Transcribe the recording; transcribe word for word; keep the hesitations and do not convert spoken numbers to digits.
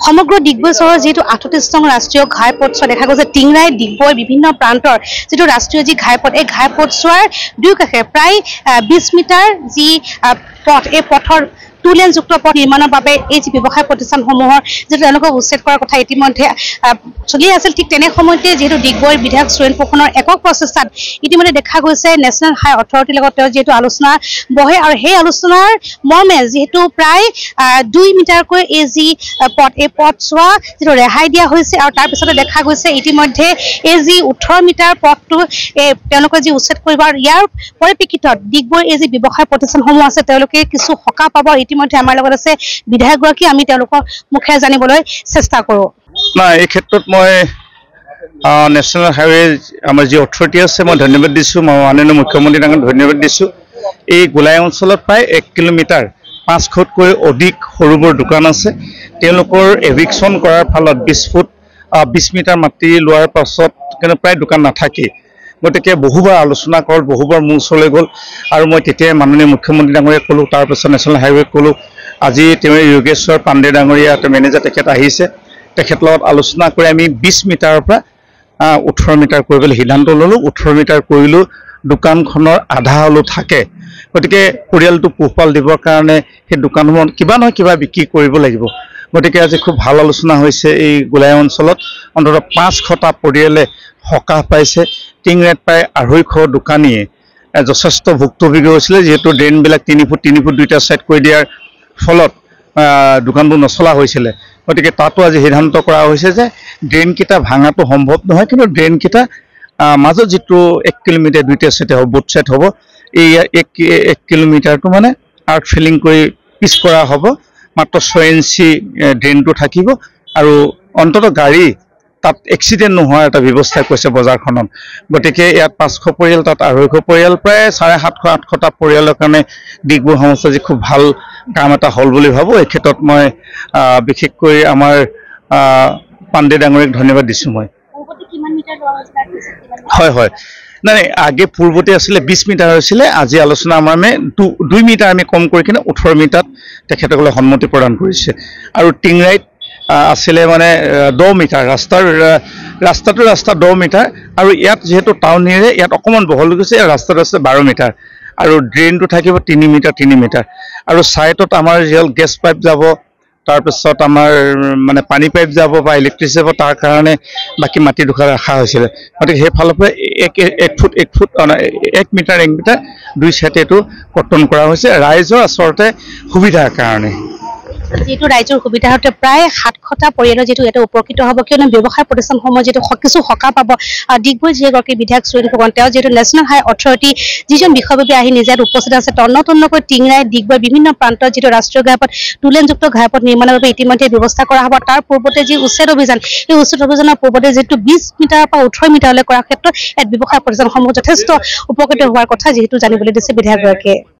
সমগ্ৰ ডিগবৈ চহৰৰ যিটো আঠত্ৰিশ নং ৰাষ্ট্ৰীয় ঘাইপথছোৱা দেখা গৈছে টিংৰাই ডিগবৈ বিভিন্ন প্ৰান্তৰ যিটো ৰাষ্ট্ৰীয় যি ঘাইপথ এই ঘাইপথছোৱাৰ দুয়োকাষে প্ৰায় বিশ মিটাৰ যি পথ এই পথৰ টু লেন যুক্ত পথ নিৰ্মাণৰ বাবে এই যি ব্যৱসায় প্ৰতিষ্ঠানসমূহৰ যিটো তেওঁলোকক উচ্ছেদ কৰাৰ কথা ইতিমধ্যে চলি আছিল ঠিক তেনে সময়তে যিহেতু ডিগবৈৰ বিধায়ক সুৰেন ফুকনৰ একক প্ৰচেষ্টাত ইতিমধ্যে দেখা গৈছে নেশ্যনেল হাই অথৰিটিৰ লগত তেওঁ যিহেতু আলোচনা বহে আৰু সেই আলোচনাৰ মৰ্মে যিহেতু প্ৰায় দুই মিটাৰকৈ এই যি পথ এই পথছোৱা যিটো ৰেহাই দিয়া হৈছে আৰু তাৰপিছতে দেখা গৈছে ইতিমধ্যে এই যি ওঠৰ মিটাৰ পথটো তেওঁলোকে যি উচ্ছেদ কৰিব আৰু ইয়াৰ পৰিপ্ৰেক্ষিতত ডিগবৈৰ এই যি ব্যৱসায় প্ৰতিষ্ঠানসমূহ আছে তেওঁলোকে কিছু সকাহ পাব ইতিমধ্যে আমাৰ লগত আছে বিধায়কগৰাকী আমি তেওঁলোকৰ মুখে জানিবলৈ চেষ্টা কৰোঁ না এই ক্ষেত্ৰত মই নেশ্যনেল হাইৱে আমাৰ যি অথৰিটি আছে মই ধন্যবাদ দিছোঁ মই মাননীয় মুখ্যমন্ত্ৰী ডাঙৰীয়াক ধন্যবাদ দিছোঁ এই গোলাই অঞ্চলত প্ৰায় এক কিলোমিটাৰ পাঁচশতকৈ অধিক সৰু বৰ দোকান আছে তেওঁলোকৰ এভিকশ্যন কৰাৰ ফলত বিশ ফুট বিশ মিটাৰ মাটি লোৱাৰ পাছত কিন্তু প্ৰায় দোকান নাথাকে গতিকে বহুবাৰ আলোচনা কৰল বহুবাৰ মোৰ ওচৰলৈ গ'ল আৰু মই তেতিয়াই মাননীয় মুখ্যমন্ত্ৰী ডাঙৰীয়াক ক'লোঁ তাৰপিছত নেশ্যনেল হাইৱেক ক'লোঁ আজি তেওঁ যোগেশ্বৰ পাণ্ডে ডাঙৰীয়া মেনেজাৰ তেখেত আহিছে তেখেতৰ লগত আলোচনা কৰি আমি বিশ মিটাৰৰ পৰা ওঠৰ মিটাৰ কৰিবলৈ সিদ্ধান্ত ল'লোঁ ওঠৰ মিটাৰ কৰিলোঁ দোকানখনৰ আধা হ'লেও থাকে গতিকে পৰিয়ালটো পোহপাল দিবৰ কাৰণে সেই দোকানসমূহত কিবা নহয় কিবা বিক্ৰী কৰিব লাগিব গতিকে আজি খুব ভাল আলোচনা হৈছে এই গোলাই অঞ্চলত অন্ততঃ পাঁচশটা পৰিয়ালে সকাহ পাইছে টিংৰাইত প্ৰায় আঢ়ৈশ দোকানীয়ে যথেষ্ট ভুক্তভোগী হৈছিলে যিহেতু ড্ৰেইনবিলাক তিনি ফুট তিনি ফুট দুইটা ছাইড কৰি দিয়াৰ ফলত দোকানবোৰ নচলা হৈছিলে গতিকে তাতো আজি সিদ্ধান্ত কৰা হৈছে যে ড্ৰেইনকেইটা ভাঙাটো সম্ভৱ নহয় কিন্তু ড্ৰেইনকেইটা মাজত যিটো এক কিলোমিটাৰ দুইটা ছাইড হ'ব বুথ ছাইড হ'ব এই এক এক কিলোমিটাৰটো মানে আৰ্ট ফিলিং কৰি পিচ কৰা হ'ব মাত্ৰ ছয় ইঞ্চি ড্ৰেইনটো থাকিব আৰু অন্ততঃ গাড়ী তাত এক্সিডেণ্ট নোহোৱাৰ এটা ব্যৱস্থা কৰিছে বজাৰখনত গতিকে ইয়াত পাঁচশ পৰিয়াল তাত আঢ়ৈশ পৰিয়াল প্ৰায় চাৰে সাতশ আঠশটা পৰিয়ালৰ কাৰণে ডিগবৈ সমষ্টি যি খুব ভাল কাম এটা হ'ল বুলি ভাবোঁ এই ক্ষেত্ৰত মই বিশেষকৈ আমাৰ পাণ্ডে ডাঙৰীয়াক ধন্যবাদ দিছোঁ মই হয় হয় নাই আগে পূৰ্বতে আছিলে বিশ মিটাৰ হৈছিলে আজি আলোচনা আমাৰ মে দুই মিটাৰ আমি কম কৰি কিনে ওঠৰ মিটাৰত তেখেতসকলে সন্মতি প্ৰদান কৰিছে আৰু টিংৰাইত আছিলে মানে দহ মিটাৰ ৰাস্তাৰ ৰাস্তাটো ৰাস্তা দহ মিটাৰ আৰু ইয়াত যিহেতু টাউন এৰিয়া ইয়াত অকণমান বহল গৈছে ৰাস্তাটো আছে বাৰ মিটাৰ আৰু ড্ৰেইনটো থাকিব তিনি মিটাৰ তিনি মিটাৰ আৰু ছাইডত আমাৰ যিহল গেছ পাইপ যাব তাৰপিছত আমাৰ মানে পানী পাইপ যাব বা ইলেক্ট্ৰিচিটি যাব তাৰ কাৰণে বাকী মাটিডোখৰ ৰখা হৈছিলে গতিকে সেইফালৰ পৰা এক এক ফুট এক ফুট এক মিটাৰ এক মিটাৰ দুই ছাইডে এইটো কৰ্তন কৰা হৈছে ৰাইজৰ আচলতে সুবিধাৰ কাৰণে যিহেতু ৰাইজৰ সুবিধা হতে প্ৰায় সাতশটা পৰিয়ালৰ যিটো এটা উপকৃত হ'ব কিয়নো ব্যৱসায় প্ৰতিষ্ঠানসমূহ যিটো কিছু সকাহ পাব ডিগবৈ যিগৰাকী বিধায়ক সুৰেন ফুকন তেওঁ যিহেতু নেশ্যনেল হাই অথৰিটি যিজন বিষয়ববীয়া আহি নিজে উপস্থিত আছে তন্ন তন্নকৈ টিংৰাই ডিগবৈ বিভিন্ন প্ৰান্তত যিটো ৰাষ্ট্ৰীয় ঘাইপথ টুলেনযুক্ত ঘাইপথ নিৰ্মাণৰ বাবে ইতিমধ্যে ব্যৱস্থা কৰা হ'ব তাৰ পূৰ্বতে যি উচ্ছেদ অভিযান এই উচ্ছেদ অভিযানৰ পূৰ্বতে যিটো বিশ মিটাৰৰ পৰা ওঠৰ মিটাৰলৈ কৰাৰ ক্ষেত্ৰত ইয়াত ব্যৱসায় প্ৰতিষ্ঠানসমূহ যথেষ্ট উপকৃত হোৱাৰ কথা যিহেতু জানিবলৈ দিছে বিধায়কগৰাকীয়ে।